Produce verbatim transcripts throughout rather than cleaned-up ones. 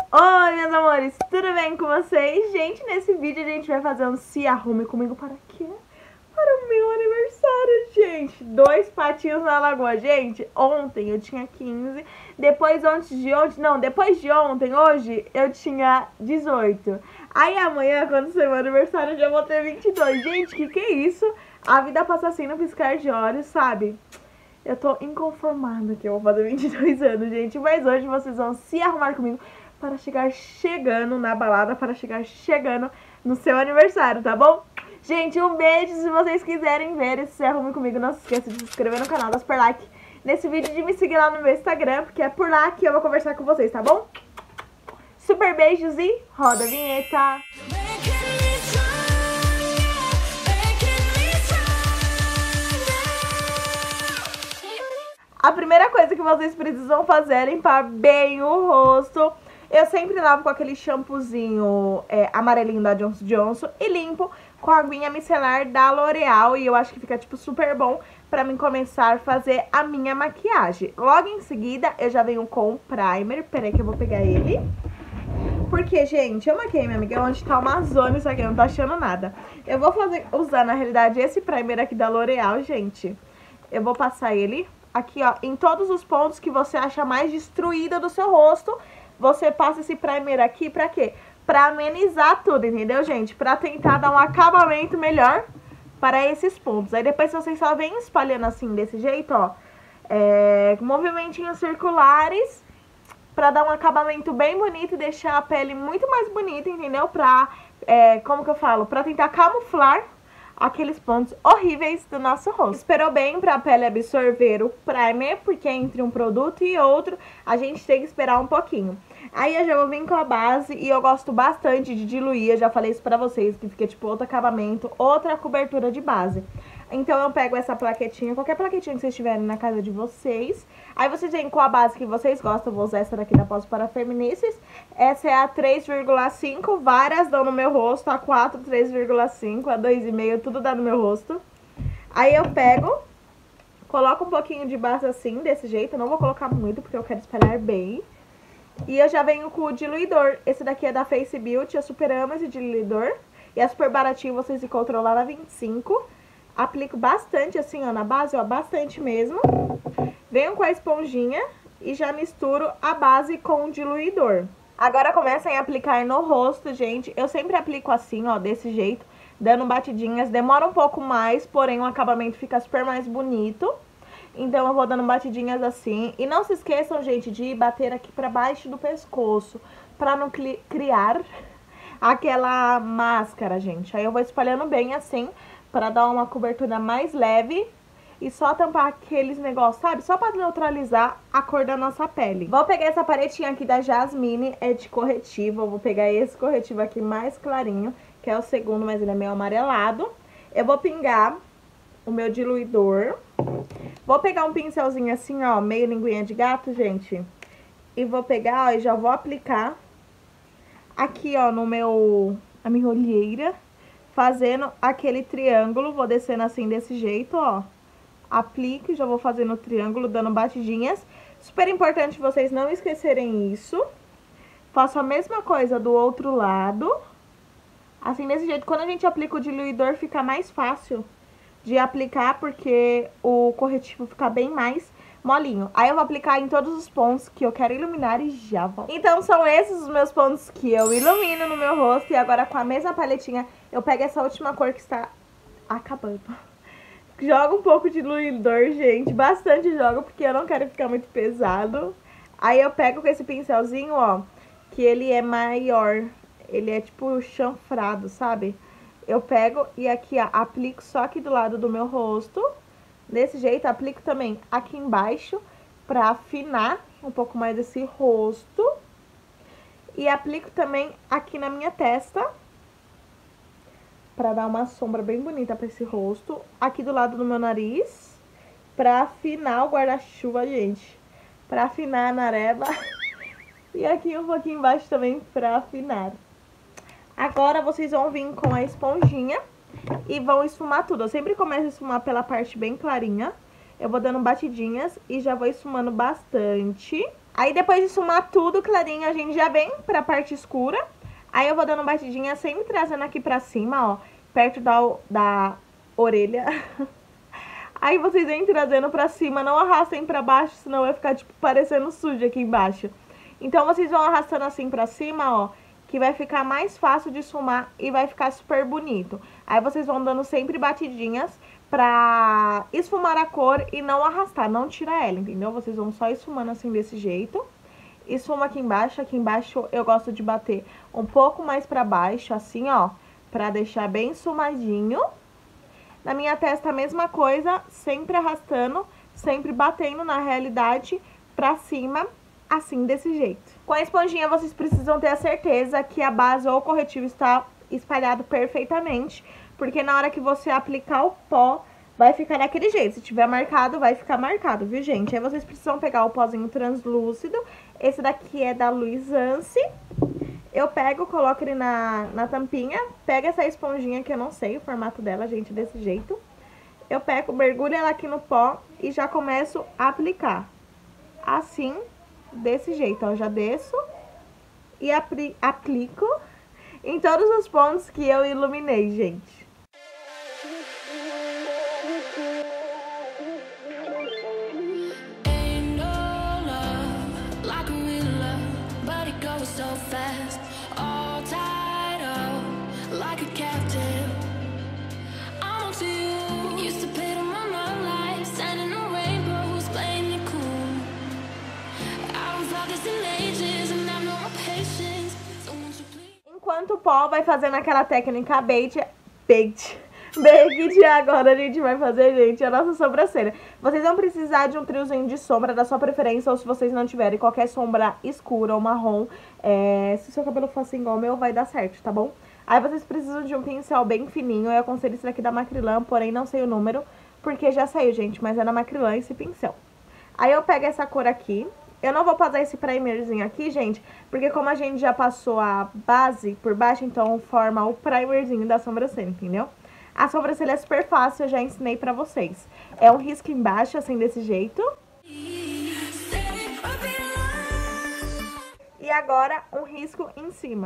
Oi, meus amores, tudo bem com vocês? Gente, nesse vídeo a gente vai fazer um Se Arrume Comigo para quê? Para o meu aniversário, gente. Dois patinhos na lagoa. Gente, ontem eu tinha quinze, depois antes de ontem, não, depois de ontem, hoje, eu tinha dezoito. Aí amanhã, quando ser meu aniversário, eu já vou ter vinte e dois. Gente, que que é isso? A vida passa assim no piscar de olhos, sabe? Eu tô inconformada que eu vou fazer vinte e dois anos, gente. Mas hoje vocês vão se arrumar comigo para chegar chegando na balada, para chegar chegando no seu aniversário, tá bom? Gente, um beijo. Se vocês quiserem ver esse Se Arrume Comigo, não se esqueça de se inscrever no canal, dar super like nesse vídeo, de me seguir lá no meu Instagram, porque é por lá que eu vou conversar com vocês, tá bom? Super beijos e roda a vinheta! A primeira coisa que vocês precisam fazer é limpar bem o rosto. Eu sempre lavo com aquele shampoozinho é, amarelinho da Johnson Johnson e limpo com a aguinha micelar da L'Oreal. E eu acho que fica, tipo, super bom pra mim começar a fazer a minha maquiagem. Logo em seguida, eu já venho com o primer. Peraí que eu vou pegar ele. Porque, gente, eu maquiei minha amiga onde tá uma zona isso aqui, eu não tô achando nada. Eu vou fazer, usar, na realidade, esse primer aqui da L'Oreal, gente. Eu vou passar ele aqui, ó, em todos os pontos que você acha mais destruída do seu rosto. Você passa esse primer aqui pra quê? Pra amenizar tudo, entendeu, gente? Pra tentar dar um acabamento melhor para esses pontos. Aí depois vocês só vêm espalhando assim, desse jeito, ó. É, movimentinhos circulares pra dar um acabamento bem bonito e deixar a pele muito mais bonita, entendeu? Pra, é, como que eu falo? Pra tentar camuflar aqueles pontos horríveis do nosso rosto. Esperou bem pra pele absorver o primer, porque entre um produto e outro a gente tem que esperar um pouquinho. Aí eu já vou vir com a base e eu gosto bastante de diluir, eu já falei isso pra vocês, que fica tipo outro acabamento, outra cobertura de base. Então eu pego essa plaquetinha, qualquer plaquetinha que vocês tiverem na casa de vocês. Aí vocês vêm com a base que vocês gostam, eu vou usar essa daqui da Pós para Feminices. Essa é a três vírgula cinco, várias dão no meu rosto, a quatro, três vírgula cinco, a dois vírgula cinco, tudo dá no meu rosto. Aí eu pego, coloco um pouquinho de base assim, desse jeito, eu não vou colocar muito porque eu quero espalhar bem. E eu já venho com o diluidor, esse daqui é da Face Beauty, eu super amo esse diluidor. E é super baratinho, vocês encontram lá na vinte e cinco. Aplico bastante assim, ó, na base, ó, bastante mesmo. Venho com a esponjinha e já misturo a base com o diluidor. Agora comecem a aplicar no rosto, gente. Eu sempre aplico assim, ó, desse jeito, dando batidinhas. Demora um pouco mais, porém o acabamento fica super mais bonito. Então eu vou dando batidinhas assim. E não se esqueçam, gente, de bater aqui pra baixo do pescoço, pra não criar aquela máscara, gente. Aí eu vou espalhando bem assim, pra dar uma cobertura mais leve. E só tampar aqueles negócios, sabe? Só pra neutralizar a cor da nossa pele. Vou pegar essa paletinha aqui da Jasmine, é de corretivo. Eu vou pegar esse corretivo aqui mais clarinho, que é o segundo, mas ele é meio amarelado. Eu vou pingar o meu diluidor. Vou pegar um pincelzinho assim, ó, meio linguinha de gato, gente. E vou pegar, ó, e já vou aplicar aqui, ó, no meu, a minha olheira, fazendo aquele triângulo. Vou descendo assim, desse jeito, ó. Aplico e já vou fazendo o triângulo, dando batidinhas. Super importante vocês não esquecerem isso. Faço a mesma coisa do outro lado. Assim, desse jeito, quando a gente aplica o diluidor, fica mais fácil de aplicar, porque o corretivo fica bem mais molinho. Aí eu vou aplicar em todos os pontos que eu quero iluminar e já volto. Então são esses os meus pontos que eu ilumino no meu rosto. E agora com a mesma paletinha eu pego essa última cor que está acabando. Jogo um pouco de diluidor, gente, bastante jogo, porque eu não quero ficar muito pesado. Aí eu pego com esse pincelzinho, ó, que ele é maior, ele é tipo chanfrado, sabe? Eu pego e aqui, ó, aplico só aqui do lado do meu rosto. Desse jeito, aplico também aqui embaixo pra afinar um pouco mais esse rosto. E aplico também aqui na minha testa, pra dar uma sombra bem bonita pra esse rosto. Aqui do lado do meu nariz, pra afinar o guarda-chuva, gente. Pra afinar a nareba. E aqui um pouquinho embaixo também pra afinar. Agora vocês vão vir com a esponjinha e vão esfumar tudo. Eu sempre começo a esfumar pela parte bem clarinha. Eu vou dando batidinhas e já vou esfumando bastante. Aí depois de esfumar tudo clarinho, a gente já vem pra parte escura. Aí eu vou dando batidinha, sempre trazendo aqui pra cima, ó, perto da, da orelha. Aí vocês vêm trazendo pra cima, não arrastem pra baixo, senão vai ficar, tipo, parecendo sujo aqui embaixo. Então vocês vão arrastando assim pra cima, ó, que vai ficar mais fácil de esfumar e vai ficar super bonito. Aí vocês vão dando sempre batidinhas pra esfumar a cor e não arrastar, não tirar ela, entendeu? Vocês vão só esfumando assim desse jeito. Esfuma aqui embaixo, aqui embaixo eu gosto de bater um pouco mais pra baixo, assim, ó, pra deixar bem esfumadinho. Na minha testa a mesma coisa, sempre arrastando, sempre batendo na realidade pra cima, assim, desse jeito. Com a esponjinha vocês precisam ter a certeza que a base ou o corretivo está espalhado perfeitamente, porque na hora que você aplicar o pó, vai ficar daquele jeito. Se tiver marcado, vai ficar marcado, viu, gente? Aí vocês precisam pegar o pozinho translúcido. Esse daqui é da Luisance. Eu pego, coloco ele na, na tampinha. Pego essa esponjinha que eu não sei o formato dela, gente, desse jeito. Eu pego, mergulho ela aqui no pó e já começo a aplicar. Assim, desse jeito, ó. Já desço e apli aplico em todos os pontos que eu iluminei, gente. Enquanto o pó vai fazendo aquela técnica bait, bait, baked, agora a gente vai fazer, gente, a nossa sobrancelha. Vocês vão precisar de um triozinho de sombra da sua preferência, ou se vocês não tiverem qualquer sombra escura ou marrom, é, se o seu cabelo for assim igual o meu, vai dar certo, tá bom? Aí vocês precisam de um pincel bem fininho, eu aconselho esse daqui da Macrylan, porém não sei o número, porque já saiu, gente, mas é da Macrylan esse pincel. Aí eu pego essa cor aqui. Eu não vou passar esse primerzinho aqui, gente, porque como a gente já passou a base por baixo, então forma o primerzinho da sobrancelha, entendeu? A sobrancelha é super fácil, eu já ensinei pra vocês. É um risco embaixo, assim, desse jeito. E agora, um risco em cima.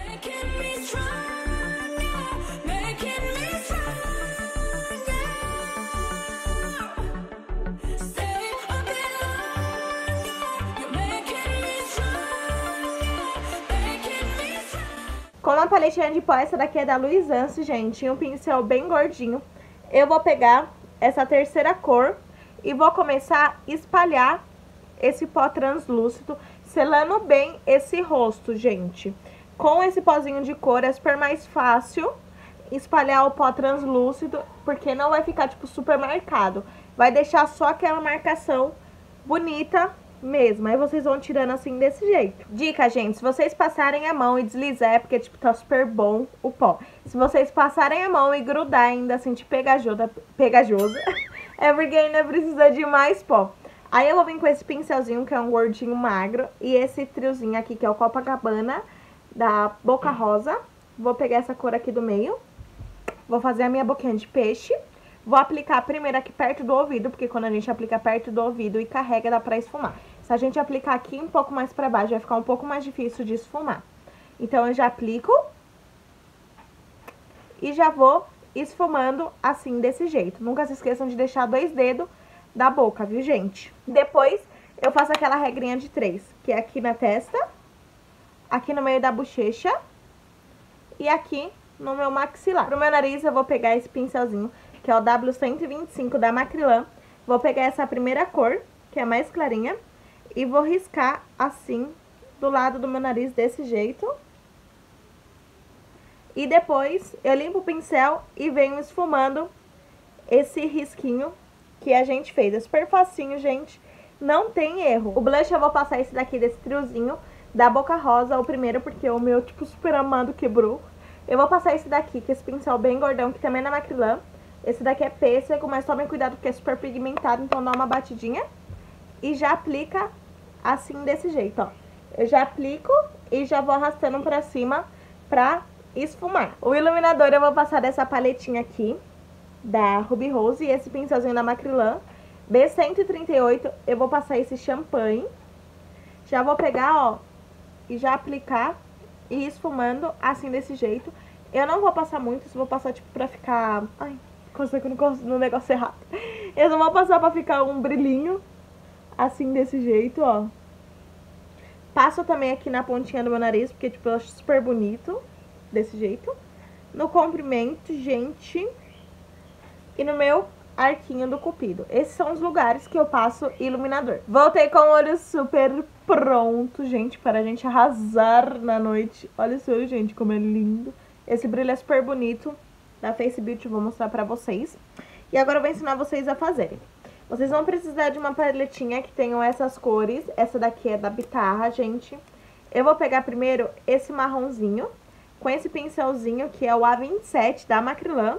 Com uma paletinha de pó, essa daqui é da Luisance, gente, um pincel bem gordinho. Eu vou pegar essa terceira cor e vou começar a espalhar esse pó translúcido, selando bem esse rosto, gente. Com esse pozinho de cor é super mais fácil espalhar o pó translúcido, porque não vai ficar, tipo, super marcado. Vai deixar só aquela marcação bonita mesmo, aí vocês vão tirando assim desse jeito. Dica, gente, se vocês passarem a mão e deslizar, é porque, tipo, tá super bom o pó. Se vocês passarem a mão e grudar ainda, assim, de pegajosa, pegajosa é porque ainda precisa de mais pó. Aí eu vou vir com esse pincelzinho, que é um gordinho magro, e esse triozinho aqui, que é o Copacabana, da Boca Rosa. Vou pegar essa cor aqui do meio, vou fazer a minha boquinha de peixe. Vou aplicar primeiro aqui perto do ouvido, porque quando a gente aplica perto do ouvido e carrega, dá pra esfumar. Se a gente aplicar aqui um pouco mais pra baixo, vai ficar um pouco mais difícil de esfumar. Então, eu já aplico e já vou esfumando assim, desse jeito. Nunca se esqueçam de deixar dois dedos da boca, viu, gente? Depois, eu faço aquela regrinha de três, que é aqui na testa, aqui no meio da bochecha e aqui no meu maxilar. Pro meu nariz, eu vou pegar esse pincelzinho, que é o W cento e vinte e cinco da Macrylan. Vou pegar essa primeira cor, que é mais clarinha, e vou riscar assim, do lado do meu nariz, desse jeito. E depois, eu limpo o pincel e venho esfumando esse risquinho que a gente fez. É super facinho, gente, não tem erro. O blush eu vou passar esse daqui, desse triozinho, da Boca Rosa, o primeiro, porque o meu, tipo, super amado quebrou. Eu vou passar esse daqui, que é esse pincel bem gordão, que também é da Macrylan. Esse daqui é pêssego, mas tomem cuidado porque é super pigmentado, então dá uma batidinha. E já aplica assim, desse jeito, ó. Eu já aplico e já vou arrastando pra cima pra esfumar. O iluminador eu vou passar dessa paletinha aqui, da Ruby Rose, e esse pincelzinho da Macrylan, B cento e trinta e oito, eu vou passar esse champanhe. Já vou pegar, ó, e já aplicar e ir esfumando assim desse jeito. Eu não vou passar muito, só vou passar tipo pra ficar... Ai, consegui que eu não gosto no negócio errado. Eu não vou passar pra ficar um brilhinho assim desse jeito, ó. Passo também aqui na pontinha do meu nariz, porque tipo eu acho super bonito desse jeito. No comprimento, gente, e no meu arquinho do cupido. Esses são os lugares que eu passo iluminador. Voltei com o olho super pronto, gente, para a gente arrasar na noite. Olha esse olho, gente, como é lindo. Esse brilho é super bonito, da Face Beauty, vou mostrar pra vocês. E agora eu vou ensinar vocês a fazerem. Vocês vão precisar de uma paletinha que tenham essas cores. Essa daqui é da Bitarra, gente. Eu vou pegar primeiro esse marronzinho, com esse pincelzinho, que é o A vinte e sete da Macrylan.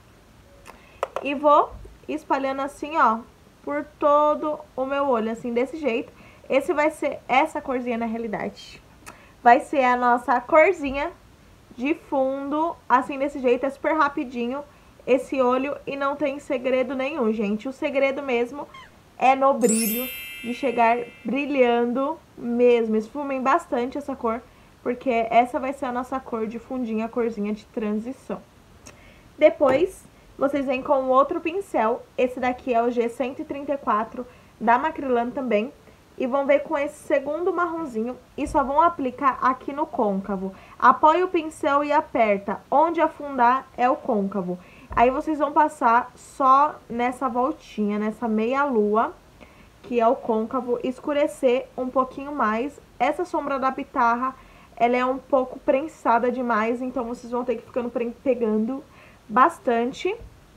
E vou espalhando assim, ó, por todo o meu olho, assim, desse jeito. Esse vai ser, essa corzinha na realidade, vai ser a nossa corzinha de fundo, assim, desse jeito. É super rapidinho esse olho e não tem segredo nenhum, gente. O segredo mesmo é no brilho, de chegar brilhando mesmo. Esfumem bastante essa cor, porque essa vai ser a nossa cor de fundinho, a corzinha de transição. Depois, vocês vêm com outro pincel. Esse daqui é o G cento e trinta e quatro da Macrylan também. E vão ver com esse segundo marronzinho e só vão aplicar aqui no côncavo. Apoia o pincel e aperta. Onde afundar é o côncavo. Aí vocês vão passar só nessa voltinha, nessa meia lua, que é o côncavo, escurecer um pouquinho mais. Essa sombra da Bitarra, ela é um pouco prensada demais, então vocês vão ter que ficando pegando bastante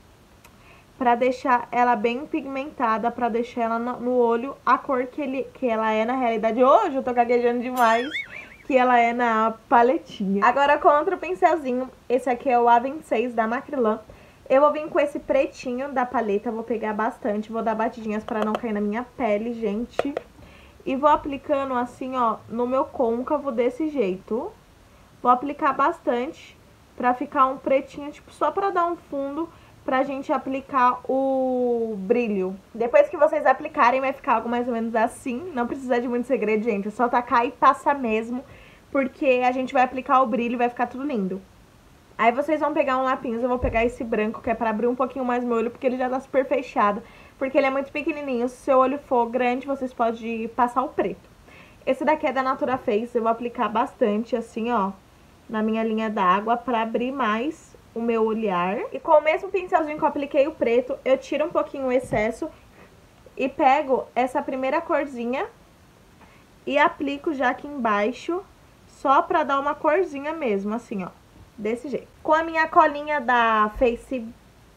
pra deixar ela bem pigmentada, pra deixar ela no olho a cor que, ele, que ela é na realidade. Hoje eu tô gaguejando demais, que ela é na paletinha. Agora com outro pincelzinho, esse aqui é o A vinte e seis da Macrylan. Eu vou vir com esse pretinho da paleta, vou pegar bastante, vou dar batidinhas pra não cair na minha pele, gente. E vou aplicando assim, ó, no meu côncavo desse jeito. Vou aplicar bastante pra ficar um pretinho, tipo, só pra dar um fundo pra gente aplicar o brilho. Depois que vocês aplicarem, vai ficar algo mais ou menos assim. Não precisa de muito segredo, gente, é só tacar e passar mesmo, porque a gente vai aplicar o brilho e vai ficar tudo lindo. Aí vocês vão pegar um lápis, eu vou pegar esse branco, que é pra abrir um pouquinho mais meu olho, porque ele já tá super fechado, porque ele é muito pequenininho. Se o seu olho for grande, vocês podem passar o preto. Esse daqui é da Natura Face, eu vou aplicar bastante, assim, ó, na minha linha d'água, pra abrir mais o meu olhar. E com o mesmo pincelzinho que eu apliquei o preto, eu tiro um pouquinho o excesso e pego essa primeira corzinha e aplico já aqui embaixo, só pra dar uma corzinha mesmo, assim, ó. Desse jeito. Com a minha colinha da Face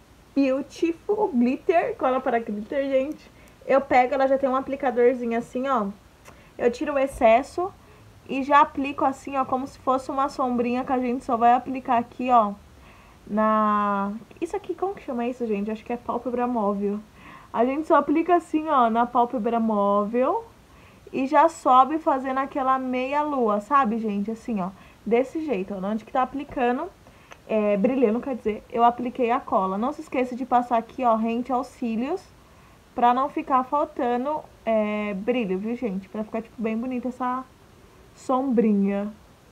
Beautiful Glitter, cola para glitter, gente, eu pego, ela já tem um aplicadorzinho assim, ó. Eu tiro o excesso e já aplico assim, ó, como se fosse uma sombrinha que a gente só vai aplicar aqui, ó, na... Isso aqui, como que chama isso, gente? Acho que é pálpebra móvel. A gente só aplica assim, ó, na pálpebra móvel e já sobe fazendo aquela meia lua, sabe, gente? Assim, ó. Desse jeito, ó, onde que tá aplicando, é, brilhando, quer dizer, eu apliquei a cola. Não se esqueça de passar aqui, ó, rente aos cílios, pra não ficar faltando é, brilho, viu, gente? Pra ficar, tipo, bem bonita essa sombrinha.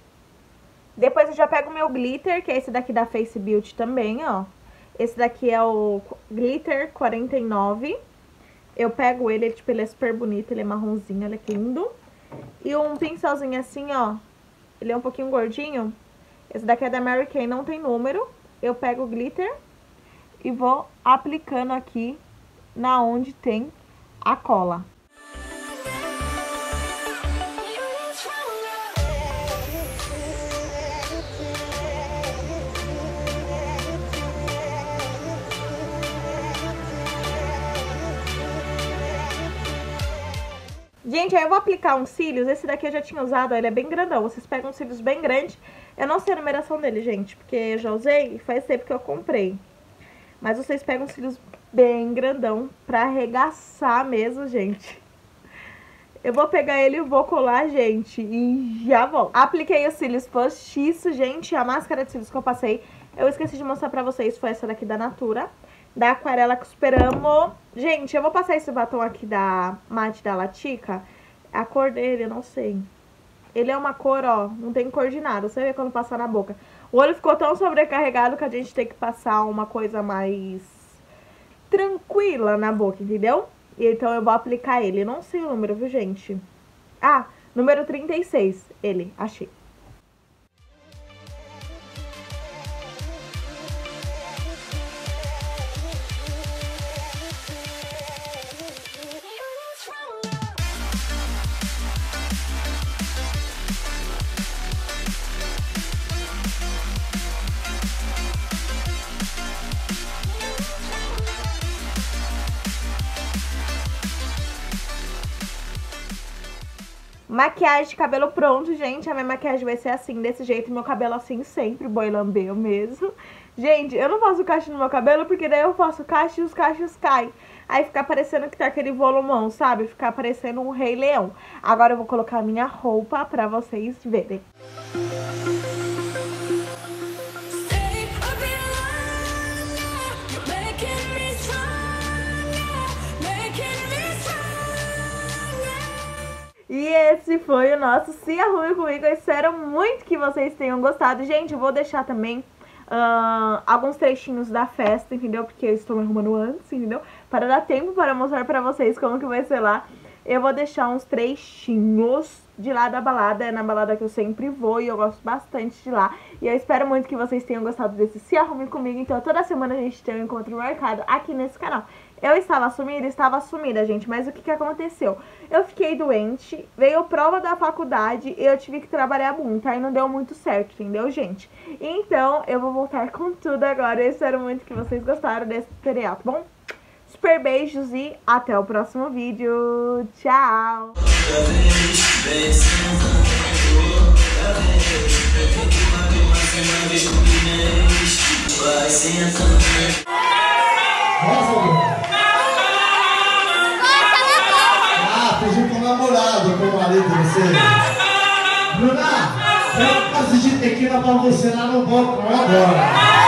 Depois eu já pego o meu glitter, que é esse daqui da Face Beauty também, ó. Esse daqui é o Glitter quarenta e nove. Eu pego ele, tipo, ele é super bonito, ele é marronzinho, olha que lindo. E um pincelzinho assim, ó. Ele é um pouquinho gordinho. Esse daqui é da Mary Kay, não tem número. Eu pego o glitter e vou aplicando aqui na onde tem a cola. Gente, aí eu vou aplicar uns cílios. Esse daqui eu já tinha usado, ó, ele é bem grandão. Vocês pegam uns cílios bem grandes. Eu não sei a numeração dele, gente, porque eu já usei e faz tempo que eu comprei. Mas vocês pegam uns cílios bem grandão pra arregaçar mesmo, gente. Eu vou pegar ele e vou colar, gente, e já volto. Apliquei os cílios postiços, gente. A máscara de cílios que eu passei, eu esqueci de mostrar pra vocês, foi essa daqui da Natura, da Aquarela, que super amo. Gente, eu vou passar esse batom aqui da Matte da Latica. A cor dele, eu não sei. Ele é uma cor, ó, não tem cor de nada. Você vê quando passar na boca. O olho ficou tão sobrecarregado que a gente tem que passar uma coisa mais tranquila na boca, entendeu? E então eu vou aplicar ele. Eu não sei o número, viu, gente? Ah, número trinta e seis. Ele, achei. Maquiagem de cabelo pronto, gente. A minha maquiagem vai ser assim, desse jeito. Meu cabelo assim sempre, boi lambeu mesmo. Gente, eu não faço cacho no meu cabelo porque daí eu faço cacho e os cachos caem. Aí fica parecendo que tá aquele volumão, sabe? Fica parecendo um rei leão. Agora eu vou colocar a minha roupa pra vocês verem. E esse foi o nosso Se Arrume Comigo. Eu espero muito que vocês tenham gostado. Gente, eu vou deixar também uh, alguns trechinhos da festa, entendeu? Porque eu estou me arrumando antes, entendeu? Para dar tempo para mostrar pra vocês como que vai ser lá. Eu vou deixar uns trechinhos de lá da balada. É na balada que eu sempre vou e eu gosto bastante de lá. E eu espero muito que vocês tenham gostado desse Se Arrume Comigo. Então toda semana a gente tem um encontro marcado aqui nesse canal. Eu estava sumida, estava sumida, gente, mas o que que aconteceu? Eu fiquei doente, veio prova da faculdade e eu tive que trabalhar muito, aí não deu muito certo, entendeu, gente? Então, eu vou voltar com tudo agora, eu espero muito que vocês gostaram desse tutorial, tá bom? Super beijos e até o próximo vídeo, tchau! Fingiu com o namorado, com o marido de você. Bruna, eu posso assistir tequila pra você lá no balcão agora.